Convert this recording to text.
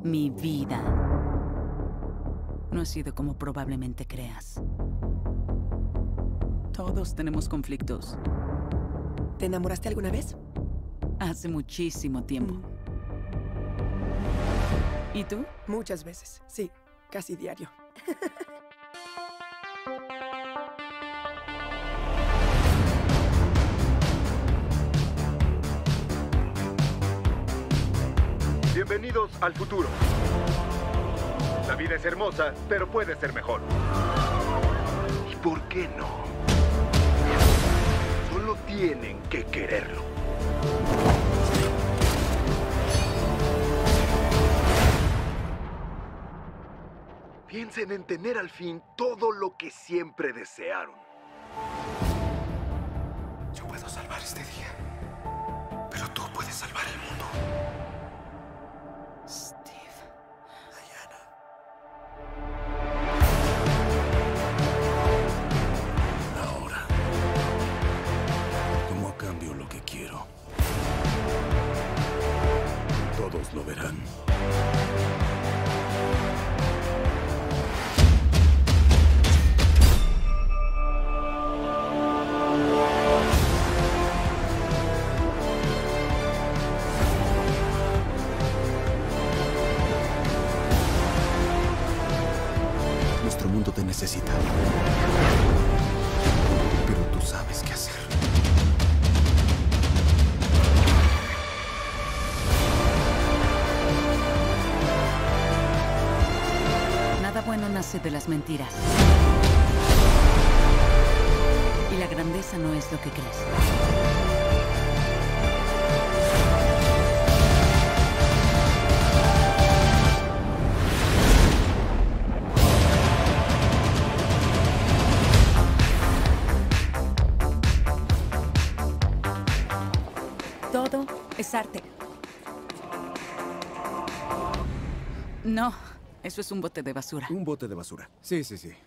mi vida. No ha sido como probablemente creas. Todos tenemos conflictos. ¿Te enamoraste alguna vez? Hace muchísimo tiempo. ¿Y tú? Muchas veces, sí, casi diario. Bienvenidos al futuro. La vida es hermosa, pero puede ser mejor. ¿Y por qué no? Solo tienen que quererlo. Piensen en tener al fin todo lo que siempre desearon. Yo puedo salvar este día, pero tú puedes salvar el mundo. Steve. Diana. Ahora, ¿cómo cambio lo que quiero? Todos lo verán. Nuestro mundo te necesita. Pero tú sabes qué hacer. Nada bueno nace de las mentiras. Y la grandeza no es lo que crees. Todo es arte. No, eso es un bote de basura. Un bote de basura. Sí, sí, sí.